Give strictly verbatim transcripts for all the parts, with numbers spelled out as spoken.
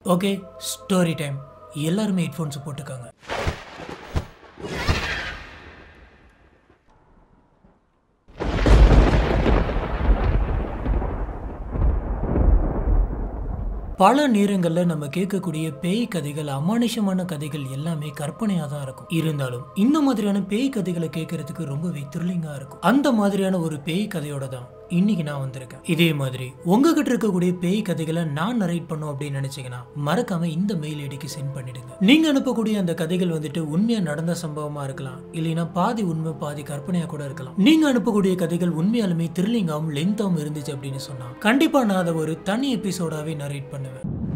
Okay, story time. எல்லாருமே headphones போட்டுக்காங்க. பல நேரங்களில் நம்ம கேட்கக்கூடிய பேய் கதைகள், அமானுஷமான கதைகள் எல்லாமே கற்பனையாக தான் இருக்கும். இருந்தாலும் இந்த மாதிரியான பேய் கதைகளை கேட்கறதுக்கு ரொம்பவே த்ரில்லிங்காக இருக்கும். அந்த மாதிரியான ஒரு பேய் கதையோட தான் இன்னைக்கு நான் வந்திருக்கேன். இதே மாதிரி உங்ககிட்ட இருக்கக்கூடிய பேய் கதைகளை நான் நரேட் பண்ணும் அப்படின்னு நினைச்சீங்கன்னா மறக்காம இந்த மெயில் ஐடிக்கு சென்ட் பண்ணிடுங்க. நீங்க அனுப்பக்கூடிய அந்த கதைகள் வந்துட்டு உண்மையா நடந்த சம்பவமா இருக்கலாம், இல்லைன்னா பாதி உண்மை பாதி கற்பனையா கூட இருக்கலாம். நீங்க அனுப்பக்கூடிய கதைகள் உண்மையாலுமே த்ரில்லிங்காவும் லென்த்தாவும் இருந்துச்சு அப்படின்னு சொன்னா கண்டிப்பா நான் அதை ஒரு தனி எபிசோடாவே நரேட் பண்ணுவேன்.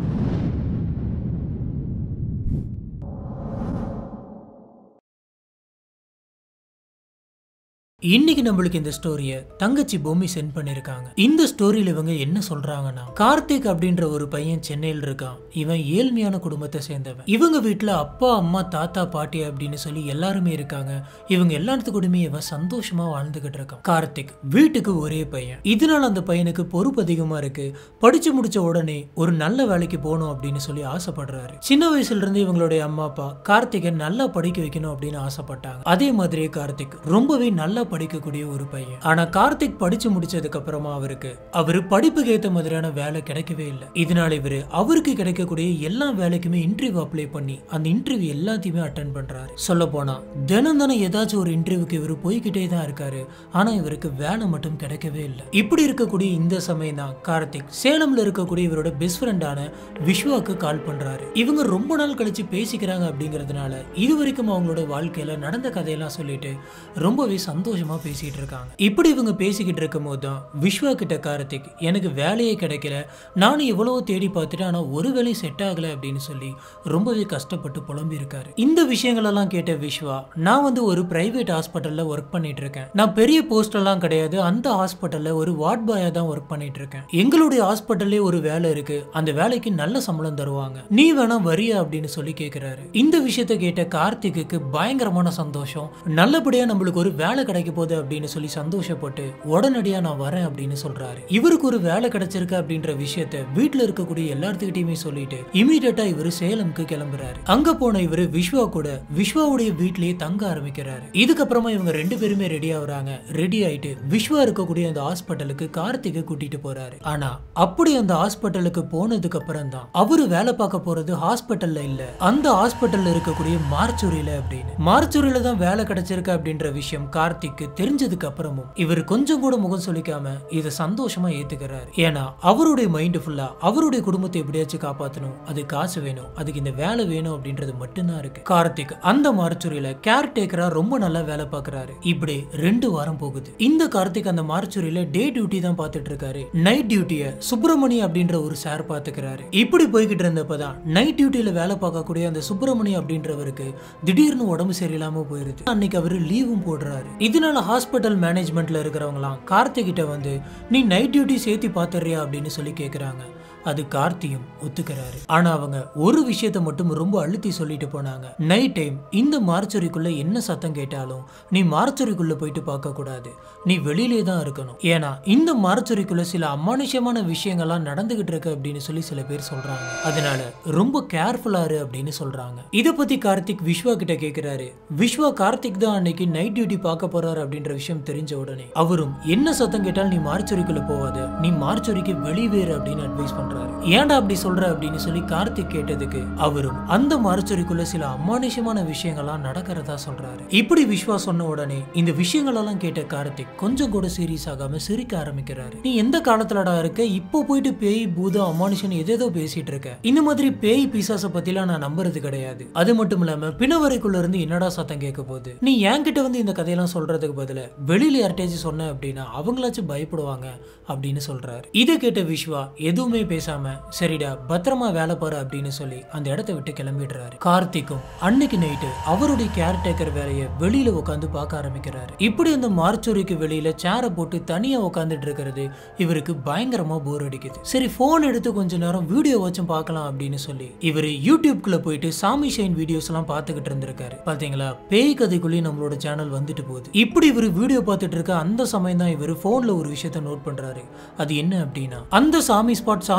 இன்னைக்கு நம்மளுக்கு இந்த ஸ்டோரிய தங்கச்சி பூமி சென்ட் பண்ணிருக்காங்க. இந்த ஸ்டோரியில இவங்க என்ன சொல்றாங்கன்னா, கார்த்திக் அப்படின்ற ஒரு பையன் சென்னையில் இருக்கான். இவன் ஏழ்மையான குடும்பத்தை சேர்ந்தவன். இவங்க வீட்டுல அப்பா அம்மா தாத்தா பாட்டி அப்படின்னு சொல்லி எல்லாருமே இருக்காங்க. இவங்க எல்லாத்துக்கூடமே இவன் சந்தோஷமா வாழ்ந்துகிட்டு இருக்கான். கார்த்திக் வீட்டுக்கு ஒரே பையன். இதனால அந்த பையனுக்கு பொறுப்பு அதிகமா இருக்கு. படிச்சு முடிச்ச உடனே ஒரு நல்ல வேலைக்கு போகணும் அப்படின்னு சொல்லி ஆசைப்படுறாரு. சின்ன வயசுல இருந்து இவங்களுடைய அம்மா அப்பா கார்த்திகை நல்லா படிக்க வைக்கணும் அப்படின்னு ஆசைப்பட்டாங்க. அதே மாதிரியே கார்த்திக் ரொம்பவே நல்லா படிக்கக்கூடிய ஒரு பையன். ஆனா கார்த்திக் படிச்சு முடிச்சதுக்கு அப்புறமா அவருக்கு அவரு படிப்புக்கு ஏத்த மாதிரியான வேலை கிடைக்கவே இல்லை. இதனால இவரு அவருக்கு கிடைக்கக்கூடிய எல்லா வேலைக்குமே இன்டர்வியூ அப்ளை பண்ணி அந்த இன்டர்வியூ எல்லாத்தையுமே அட்டென்ட் பண்றாரு. சொல்ல போனா தினம் தானே ஏதாச்சும் ஒரு இன்டர்வியூக்கு இவரு போய்கிட்டே தான் இருக்காரு. ஆனா இவருக்கு வேலை மட்டும் கிடைக்கவே இல்லை. இப்படி இருக்கக்கூடிய இந்த சமயம் தான் கார்த்திக் சேலம்ல இருக்கக்கூடிய இவரோட பெஸ்ட் ஃப்ரெண்டான விஸ்வாக்கு கால் பண்றாரு. இவங்க ரொம்ப நாள் கழிச்சு பேசிக்கிறாங்க அப்படிங்கறதுனால இது வரைக்கும் அவங்களோட வாழ்க்கையில நடந்த கதையெல்லாம் சொல்லிட்டு ரொம்பவே சந்தோஷம் பேசிட்டு இருக்காங்க. இப்படி இவங்க பேசிக்கிட்டு இருக்கும் போது தான் விஸ்வா கிட்ட கார்த்திக் எனக்கு வேலையே கிடைக்கல, நானும் எவ்வளவோ தேடி பார்த்துட்டு ஆனா ஒரு வேலையும் செட் ஆகல அப்படின்னு சொல்லி ரொம்பவே கஷ்டப்பட்டு புலம்பி இருக்காரு. இந்த விஷயங்கள் எல்லாம் கேட்ட விஸ்வா, நான் வந்து ஒரு பிரைவேட் ஹாஸ்பிட்டல்ல ஒர்க் பண்ணிட்டு இருக்கேன். நான் பெரிய போஸ்ட் எல்லாம் கிடையாது. அந்த ஹாஸ்பிட்டல்ல ஒரு வார்ட் பாயா தான் ஒர்க் பண்ணிட்டு இருக்கேன். எங்களுடைய ஹாஸ்பிட்டல்லே ஒரு வேலை இருக்கு. அந்த வேலைக்கு நல்ல சம்பளம் தருவாங்க. நீ வேணா வரியா அப்படின்னு சொல்லி கேட்கிறாரு. இந்த விஷயத்தை கேட்ட கார்த்திக்கு பயங்கரமான சந்தோஷம். நல்லபடியா நம்மளுக்கு ஒரு வேலை கிடைக்க போகுது அப்படின்னு சொல்லி சந்தோஷப்பட்டு உடனடியா நான் வரேன் அப்படின்னு சொல்றாரு. இவருக்கு ஒரு வேலை கிடைச்சிருக்கு அப்படின்ற விஷயத்தை வீட்டுல இருக்கக்கூடிய எல்லாத்துக்கிட்டையுமே சொல்லிட்டு இமீடியட்டா இவரு சேலம்க்கு கிளம்புறாரு. அங்க போன இவரு விஸ்வா கூட விஸ்வாவுடைய வீட்லயே தங்க ஆரம்பிக்கிறாரு. இதுக்கப்புறமா இவங்க ரெண்டு பேருமே ரெடி ஆகுறாங்க. ரெடி ஆயிட்டு விஸ்வா இருக்கக்கூடிய அந்த ஹாஸ்பிட்டலுக்கு கார்த்திகை கூட்டிட்டு போறாரு. ஆனா அப்படி அந்த ஹாஸ்பிட்டலுக்கு போனதுக்கு அப்புறம் தான் அவரு வேலை பார்க்க போறது ஹாஸ்பிட்டல்ல இல்ல, அந்த ஹாஸ்பிட்டல்ல இருக்கக்கூடிய மார்ச்சுரியில அப்படின்னு. மார்ச்சுரியில தான் வேலை கிடைச்சிருக்கு அப்படின்ற விஷயம் கார்த்திக் தெரிஞ்சதுக்கு அப்புறமும் இவர் கொஞ்சம் கூட முகம் சொல்லிக்காம இதை சந்தோஷமா ஏத்துக்கிறாரு. ஏன்னா அவருடைய மைண்ட் ஃபுல்லா அவருடைய குடும்பத்தை எப்படியாச்சும் காப்பாற்றணும், அது காசு வேணும், அதுக்கு இந்த வேலை வேணும் அப்படின்றது மட்டும்தான் இருக்கு. கார்த்திக் அந்த மார்ச்சுரியில கேர் டேக்கரா ரொம்ப நல்லா வேலை பார்க்கறாரு. இப்படி ரெண்டு வாரம் போகுது. இந்த கார்த்திக் அந்த மார்ச்சுரியில டே டியூட்டி தான் பார்த்துட்டு இருக்காரு. நைட் டியூட்டிய சுப்பிரமணி அப்படின்ற ஒரு சார் பாத்துக்கிறாரு. இப்படி போய்கிட்டு இருந்தப்பதான் நைட் டியூட்டியில வேலை பார்க்கக்கூடிய அந்த சுப்பிரமணி அப்படின்றவருக்கு திடீர்னு உடம்பு சரியில்லாம போயிருது. அன்னைக்கு அவரு லீவும் போடுறாரு. இதனால ஹாஸ்பிட்டல் மேனேஜ்மெண்ட்ல இருக்கிறவங்களாம் கார்த்திக் கிட்ட வந்து நீ நைட் டியூட்டி சேர்த்து பாத்துறியா அப்படின்னு சொல்லி கேக்குறாங்க. அது கார்த்தியும் ஒத்துக்கிறாரு. ஆனா அவங்க ஒரு விஷயத்தை மட்டும் ரொம்ப அழுத்தி சொல்லிட்டு போனாங்க. நைட் டைம் இந்த மார்ச்சுரிக்குள்ள என்ன சத்தம் கேட்டாலும் நீ மார்ச்சுரிக்குள்ள போயிட்டு பார்க்க கூடாது, நீ வெளியிலே தான் இருக்கணும். ஏன்னா இந்த மார்ச்சுரிக்குள்ள சில அமானுஷமான விஷயங்கள்லாம் நடந்துகிட்டு இருக்கு அப்படின்னு சொல்லி சில பேர் சொல்றாங்க. அதனால ரொம்ப கேர்ஃபுல்லா இரு அப்படின்னு சொல்றாங்க. இத பத்தி கார்த்திக் விஸ்வா கிட்ட கேக்குறாரு. விஸ்வா கார்த்திக் தான் அன்னைக்கு நைட் டியூட்டி பார்க்க போறாரு அப்படின்ற விஷயம் தெரிஞ்ச உடனே அவரும் என்ன சத்தம் கேட்டாலும் நீ மார்ச்சுரிக்குள்ள போவாத, நீ மார்ச்சுரிக்கு வெளியேறு அப்படின்னு அட்வைஸ் பண்றாரு. ஏன்டா அப்படி சொல்ற அப்படின்னு சொல்லி கார்த்திக் கேட்டதுக்கு அவரும் அந்த மார்ச்சுரிக்குள்ள சில அமானுஷமான விஷயங்கள்லாம் நடக்கிறதா சொல்றாரு. இப்படி விஸ்வா சொன்ன உடனே இந்த விஷயங்களெல்லாம் கேட்ட கார்த்திக் கொஞ்சம் கூட சீரியஸ் ஆகாம சிரிக்க ஆரம்பிக்கிறாரு. நீ எந்த காலத்துலடா இருக்க, இப்போ போயிட்டு பேய் பூதம் அமானுஷன் எதேதோ பேசிட்டு இருக்க. இந்த மாதிரி பேய் பிசாச பத்திலாம் நான் நம்புறது கிடையாது. அது மட்டும் இல்லாம பிணவரைக்குள்ள இருந்து என்னடா சத்தம் கேட்க போகுது, நீ என்கிட்ட வந்து இந்த கதையெல்லாம் சொல்றதுக்கு பதிலா வெளியில யார்ட்டேஜ் சொன்ன அப்படின்னா அவங்களாச்சும் பயப்படுவாங்க அப்படின்னு சொல்றாரு. இதை கேட்ட விஸ்வா எதுவுமே பேசாம சரிடா பத்திரமா வேலை பாரு அப்படின்னு சொல்லி அந்த இடத்தை விட்டு கிளம்பிடுறாரு. கார்த்திக்கும் அன்னைக்கு நைட்டு அவருடைய கேர் டேக்கர் வேலையை வெளியில உட்காந்து பார்க்க ஆரம்பிக்கிறாரு. இப்படி அந்த மார்ச்சுரிக்கு வெளியில சேரை போட்டு தனியா உட்காந்துட்டு இருக்கிறது இவருக்கு பயங்கரமா போர் அடிக்குது. சரி போன் எடுத்து கொஞ்ச நேரம் வீடியோ வச்சும் பார்க்கலாம் அப்படின்னு சொல்லி இவரு யூடியூப்குள்ள போயிட்டு சாமி ஷைன் வீடியோஸ் எல்லாம் பார்த்துக்கிட்டு இருந்திருக்காரு. பாத்தீங்களா, பேய் கதைக்குள்ளேயே நம்மளோட சேனல் வந்துட்டு போகுது. இப்படி இவரு வீடியோ பார்த்துட்டு இருக்க அந்த சமயம் தான் இவரு போன்ல ஒரு விஷயத்த நோட் பண்றாரு. அது என்ன அப்படின்னா, அந்த சாமி ஸ்பாட் சாமி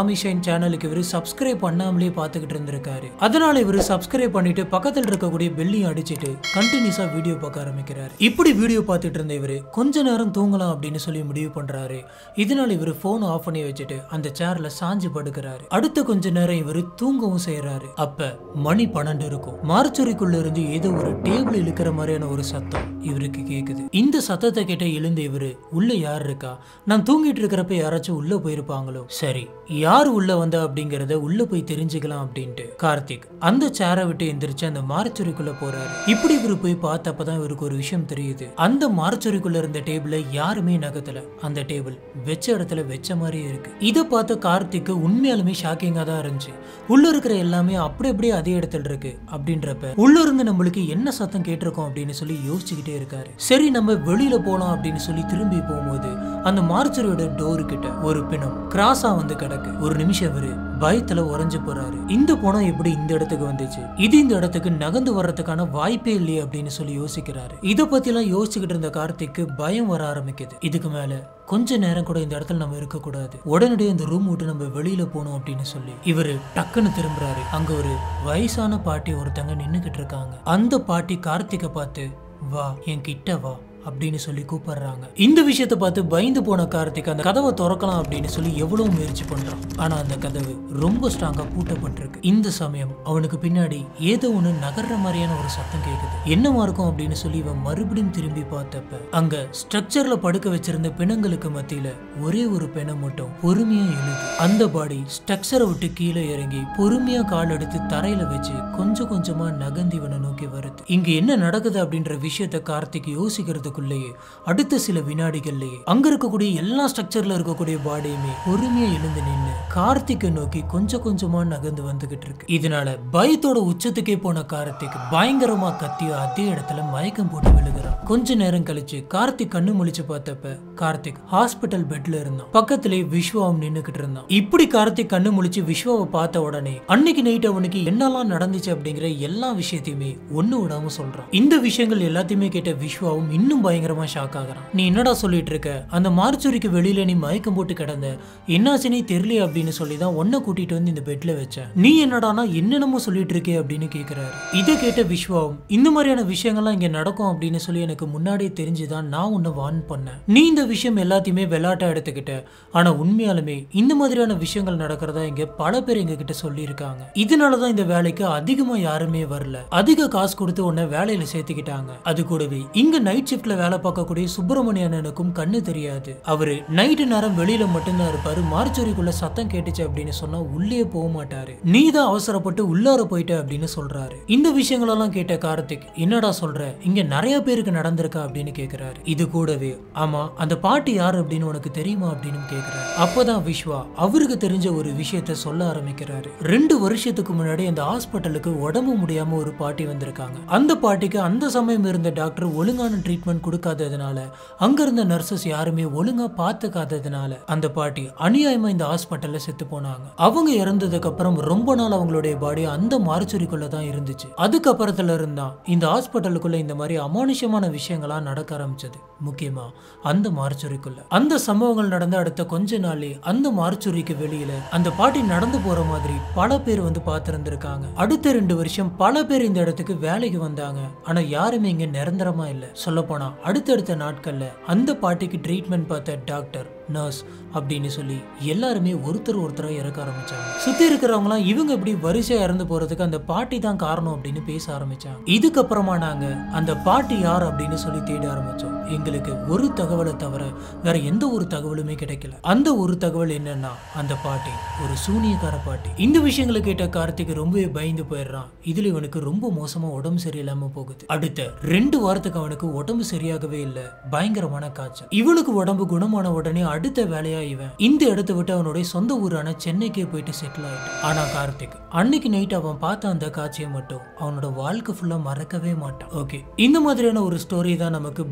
டாமி ஷைன் சேனலுக்கு இவரு சப்ஸ்கிரைப் பண்ணாமலே பாத்துக்கிட்டு இருந்திருக்காரு. அதனால இவரு சப்ஸ்கிரைப் பண்ணிட்டு பக்கத்துல இருக்கக்கூடிய பெல்லையும் அடிச்சிட்டு கண்டினியூஸா வீடியோ பார்க்க ஆரம்பிக்கிறாரு. இப்படி வீடியோ பார்த்துட்டு இருந்த இவரு கொஞ்ச நேரம் தூங்கலாம் அப்படின்னு சொல்லி முடிவு பண்றாரு. இதனால இவரு போன் ஆஃப் பண்ணி வச்சுட்டு அந்த சேர்ல சாஞ்சு படுக்கிறாரு. அடுத்த கொஞ்ச நேரம் இவரு தூங்கவும் செய்யறாரு. அப்ப மணி பன்னெண்டு இருக்கும். மார்ச்சுரிக்குள்ள இருந்து ஏதோ ஒரு டேபிள் இழுக்கிற மாதிரியான ஒரு சத்தம் இவருக்கு கேக்குது. இந்த சத்தத்தை கேட்ட எழுந்து இவரு உள்ள யார் இருக்கா, நான் தூங்கிட்டு இருக்கிறப்ப யாராச்சும் உள்ள போயிருப்பாங்களோ, சரி யார் உள்ள வந்தா அப்படிங்கறத உள்ள போய் தெரிஞ்சுக்கலாம் அப்படின்ட்டு கார்த்திக் அந்த சேரை விட்டு எந்திரிச்சு அந்த மார்ச்சுரிக்குள்ள போறாரு. இப்படி இவரு போய் பார்த்தப்பதான் இவருக்கு ஒரு விஷயம் தெரியுது. அந்த மார்ச்சுரிக்குள்ள இருந்த டேபிள யாருமே நகத்துல, அந்த டேபிள் வெச்ச இடத்துல வெச்ச மாதிரியே இருக்கு. இதை பார்த்த கார்த்திக்கு உண்மையாலுமே ஷாக்கிங்கா தான் இருந்துச்சு. உள்ள இருக்கிற எல்லாமே அப்படி அப்படியே அதே இடத்துல இருக்கு. அப்படின்றப்ப உள்ள இருந்து நம்மளுக்கு என்ன சத்தம் கேட்டிருக்கோம் அப்படின்னு சொல்லி யோசிச்சுக்கிட்டே இருக்காரு. சரி நம்ம வெளியில போலாம் அப்படின்னு சொல்லி திரும்பி போகும்போது அந்த மார்ச்சுரியோட டோரு கிட்ட ஒரு பிணம் கிராஸா வந்து கிடக்கு. ஒரு நிமிஷம் இவரு பயத்துல உறைஞ்சு போறாரு. இந்த பணம் எப்படி இந்த இடத்துக்கு வந்துச்சு, இது இந்த இடத்துக்கு நகர்ந்து வர்றதுக்கான வாய்ப்பே இல்லையே அப்படின்னு சொல்லி யோசிக்கிறாரு. இத பத்தி எல்லாம் யோசிச்சுக்கிட்டு இருந்த கார்த்திக்கு பயம் வர ஆரம்பிக்குது. இதுக்கு மேல கொஞ்ச நேரம் கூட இந்த இடத்துல நம்ம இருக்க கூடாது, உடனடியே இந்த ரூம் விட்டு நம்ம வெளியில போகணும் அப்படின்னு சொல்லி இவரு டக்குன்னு திரும்புறாரு. அங்க ஒரு வயசான பாட்டி ஒருத்தங்க நின்னுகிட்டு இருக்காங்க. அந்த பாட்டி கார்த்திகை பார்த்து வா என் கிட்ட வா அப்படின்னு சொல்லி கூப்பிடுறாங்க. இந்த விஷயத்த பார்த்து பயந்து போன கார்த்திக் அந்த கதவை திறக்கலாம் அப்படின்னு சொல்லி எவ்வளவு முயற்சி பண்றான். ஆனா அந்த கதவு ரொம்ப ஸ்ட்ராங்கா பூட்டப்பட்டிருக்கு. இந்த சமயம் அவனுக்கு பின்னாடி ஏதோ ஒண்ணு நகர்ற மாதிரியான ஒரு சத்தம் கேக்குது. என்னவா இருக்கும் அப்படின்னு சொல்லி இவன் மறுபடியும் திரும்பி பார்த்தப்ப அங்க ஸ்ட்ரக்சர்ல படுக்க வச்சிருந்த பிணங்களுக்கு மத்தியில ஒரே ஒரு பிணம் மட்டும் பொறுமையா எழுது. அந்த பாடி ஸ்ட்ரக்சரை விட்டு கீழே இறங்கி பொறுமையா கால் எடுத்து தரையில வச்சு கொஞ்சம் கொஞ்சமா நகர்ந்து இவனை நோக்கி வருது. இங்க என்ன நடக்குது அப்படின்ற விஷயத்த கார்த்திக் யோசிக்கிறது அடுத்த சில வினாடிகள்லயே அங்க இருக்கக்கூடிய எல்லா ஸ்ட்ரக்சர்ல இருக்கக்கூடிய பாடியுமே பொறுமையா எழுந்து நின்று கார்த்திகை நோக்கி கொஞ்சம் கொஞ்சமா நகர்ந்து வந்துகிட்டு இருக்கு. இதனால பயத்தோட உச்சத்துக்கே போன கார்த்திக் பயங்கரமா கத்தியோ அதே இடத்துல மயக்கம் போட்டு விழுகிறான். கொஞ்ச நேரம் கழிச்சு கார்த்திக் கண்ணு முழிச்சு பார்த்தப்ப கார்த்திக் ஹாஸ்பிட்டல் பெட்ல இருந்தான். பக்கத்திலே விஸ்வாவும் நின்னுகிட்டு இருந்தான். இப்படி கார்த்திக் கண்ணு முழிச்சு விஸ்வாவை பார்த்த உடனே அன்னைக்கு நைட் அவனுக்கு என்னெல்லாம் நடந்துச்சு அப்படிங்கிற எல்லா விஷயத்தையுமே ஒண்ணு விடாம சொல்றான். இந்த விஷயங்கள் எல்லாத்தையுமே கேட்ட விஸ்வாவும் இன்னும் பயங்கரமா ஷாக் ஆகுறான். நீ என்னடா சொல்லிட்டு இருக்க, அந்த மார்ச்சுரிக்கு வெளியில நீ மயக்கம் போட்டு கிடந்த, என்னாச்சுனே தெரியல அப்படின்னு சொல்லிதான் உன்னை கூட்டிட்டு வந்து இந்த பெட்ல வச்ச, நீ என்னடானா என்னென்னமோ சொல்லிட்டு இருக்கே அப்படின்னு கேக்குறாரு. இதை கேட்ட விஸ்வாவும் இந்த மாதிரியான விஷயங்கள்லாம் இங்க நடக்கும் அப்படின்னு சொல்லி எனக்கு முன்னாடியே தெரிஞ்சுதான் நான் உன்னை வார்ன் பண்ணேன். நீ இந்த விஷயம் எல்லாத்தையுமே விளையாட்டா எடுத்துக்கிட்ட, ஆனா உண்மையாலுமே இந்த மாதிரியான விஷயங்கள் நடக்கிறதா இங்க பல பேர் எங்க கிட்ட சொல்லி இருக்காங்க. இதனாலதான் இந்த வேலைக்கு அதிகமா யாருமே வரல, அதிக காசு கொடுத்து உன்னை வேலையில சேர்த்துக்கிட்டாங்க. அது கூடவே இங்க நைட் ஷிஃப்ட்ல வேலை பார்க்கக்கூடிய சுப்பிரமணியனுக்கும் கண்ணு தெரியாது. அவரு நைட்டு நேரம் வெளியில மட்டும்தான் இருப்பாரு. மார்ச்சுரிக்குள்ள சத்தம் கேட்டுச்சு அப்படின்னு சொன்னா உள்ளே போக மாட்டாரு. நீ தான் அவசரப்பட்டு உள்ளார போயிட்ட அப்படின்னு சொல்றாரு. இந்த விஷயங்களெல்லாம் கேட்ட கார்த்திக் என்னடா சொல்ற, இங்க நிறைய பேருக்கு நடந்திருக்கா அப்படின்னு கேக்குறாரு. இது கூடவே ஆமா அந்த பாட்டி யாரு அப்படின்னு உனக்கு தெரியுமா அப்படின்னு கேக்குறாரு. அப்பதான் விஸ்வா அவருக்கு தெரிஞ்ச ஒரு விஷயத்த சொல்ல ஆரம்பிக்கிறாரு. ரெண்டு வருஷத்துக்கு முன்னாடி அந்த ஹாஸ்பிட்டலுக்கு உடம்பு முடியாம ஒரு பாட்டி வந்திருக்காங்க. அந்த பாட்டிக்கு அந்த சமயம் இருந்த டாக்டர் ஒழுங்கான ட்ரீட்மெண்ட் கொடுக்காததுனால, அங்க இருந்த நர்சஸ் யாருமே ஒழுங்கா பார்த்துக்காததுனால அந்த பாட்டி அநியாயமா இந்த ஹாஸ்பிட்டல்ல செத்து போனாங்க. அவங்க இறந்ததுக்கு அப்புறம் ரொம்ப நாள் அவங்களுடைய பாடி அந்த மார்ச்சுரிக்குள்ள தான் இருந்துச்சு. அதுக்கப்புறத்துல இருந்தா இந்த ஹாஸ்பிட்டலுக்குள்ள இந்த மாதிரி அமானுஷமான விஷயங்களா நடக்க ஆரம்பிச்சது. முக்கியமா அந்த மார்ச்சுரிக்குள்ள அந்த சம்பவங்கள் நடந்த அடுத்த கொஞ்ச நாளே அந்த மார்ச்சுரிக்கு வெளியில அந்த பாட்டி நடந்து போற மாதிரி பல பேர் வந்து பார்த்திருந்திருக்காங்க. அடுத்த ரெண்டு வருஷம் பல பேர் இந்த இடத்துக்கு வேலைக்கு வந்தாங்க. ஆனா யாருமே இங்க நிரந்தரமா இல்ல. சொல்ல போனா அடுத்தடுத்த நாட்கள்ல அந்த பாட்டிக்கு ட்ரீட்மெண்ட் பார்த்த டாக்டர், நர்ஸ் அப்படின்னு சொல்லி எல்லாருமே ஒருத்தர் ஒருத்தரா இறக்க ஆரம்பிச்சாங்க. சுத்தி இருக்கிறவங்களாம் இவங்க இப்படி வரிசையா இறந்து போறதுக்கு அந்த பாட்டி தான் காரணம் அப்படின்னு பேச ஆரம்பிச்சாங்க. இதுக்கப்புறமா நாங்க அந்த பாட்டி யார் அப்படின்னு சொல்லி தேட ஆரம்பிச்சோம். எங்களுக்கு ஒரு தகவலை தவிர வேற எந்த ஒரு தகவலுமே கிடைக்கல. அந்த ஒரு தகவல் என்னன்னா அந்த பாட்டி ஒரு சூனியக்கார பாட்டி. இந்த விஷயங்களை கேட்ட கார்த்திக் ரொம்பவே பயந்து போயிடுறான். இதுல இவனுக்கு ரொம்ப மோசமா உடம்பு சரியில்லாம போகுது. அடுத்த ரெண்டு வாரத்துக்கு அவனுக்கு உடம்பு சரியாகவே இல்லை. பயங்கரமான காய்ச்சல். இவனுக்கு உடம்பு குணமான உடனே அடுத்த வேலையா இவன் இந்த இடத்தை விட்டு அவனுடைய சொந்த ஊரான சென்னைக்கே போயிட்டு செட்டில் ஆயிட்டான். ஆனா கார்த்திக் அன்னைக்கு நைட் அவன் பார்த்த அந்த காட்சியை மட்டும் அவனோட வாழ்க்கை ஃபுல்லா மறக்கவே மாட்டான். ஓகே, இந்த மாதிரியான ஒரு ஸ்டோரி தான் நமக்கு பொம்மி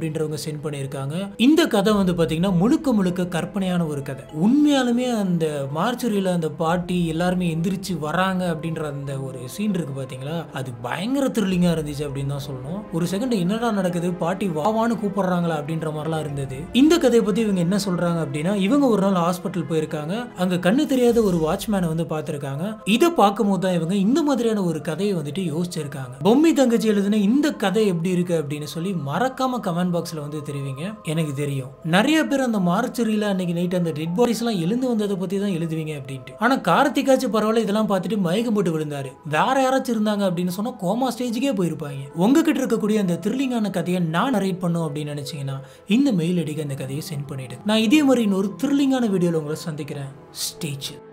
அப்படின்றவங்க சென்ட் பண்ணியிருக்காங்க. இந்த கதை வந்து பாத்தீங்கன்னா முழுக்க முழுக்க கற்பனையான ஒரு கதை. உண்மையாலுமே அந்த மார்ச்சுரியில அந்த பாட்டி எல்லாருமே எந்திரிச்சு வராங்க அப்படின்ற அந்த ஒரு சீன் இருக்கு பாத்தீங்களா, அது பயங்கர த்ரில்லிங்கா இருந்துச்சு அப்படின்னு தான் சொல்லணும். ஒரு செகண்ட் என்னடா நடக்குது, பாட்டி வாவான்னு கூப்பிடுறாங்களா அப்படின்ற மாதிரிலாம் இருந்தது. இந்த கதையை பத்தி இவங்க என்ன சொல்றாங்க அப்படின்னா, இவங்க ஒரு நாள் ஹாஸ்பிட்டல் போயிருக்காங்க. அங்க கண்ணு தெரியாத ஒரு வாட்ச்மேனை வந்து பார்த்திருக்காங்க. இதை பார்க்கும் போது தான் இவங்க இந்த மாதிரியான ஒரு கதையை வந்துட்டு யோசிச்சிருக்காங்க. பொம்மி தங்கச்சி எழுதின இந்த கதை எப்படி இருக்கு அப்படின்னு சொல்லி மறக்காம கமெண்ட் பாக்ஸ்ல வந்து தெரிவிங்க. எனக்கு தெரியும் நிறைய பேர் அந்த மார்ச்சரியில அன்னைக்கு நைட் அந்த டெட் பாடிஸ் எல்லாம் எழுந்து வந்ததை பத்தி தான் எழுதுவீங்க அப்படின்ட்டு. ஆனா கார்த்திகாச்சும் பரவாயில்ல, இதெல்லாம் பார்த்துட்டு மயக்கம் போட்டு விழுந்தாரு. வேற யாராச்சும் இருந்தாங்க அப்படின்னு சொன்னா கோமா ஸ்டேஜுக்கே போயிருப்பாங்க. உங்ககிட்ட இருக்கக்கூடிய அந்த த்ரில்லிங்கான கதையை நான் நரேட் பண்ணும் அப்படின்னு நினைச்சீங்கன்னா இந்த மெயில் ஐடிக்கு அந்த கதையை சென்ட் பண்ணிடு. நான் இதே மாதிரி இன்னொரு த்ரில்லிங்கான வீடியோல உங்களை சந்திக்கிறேன். ஸ்டே சில்.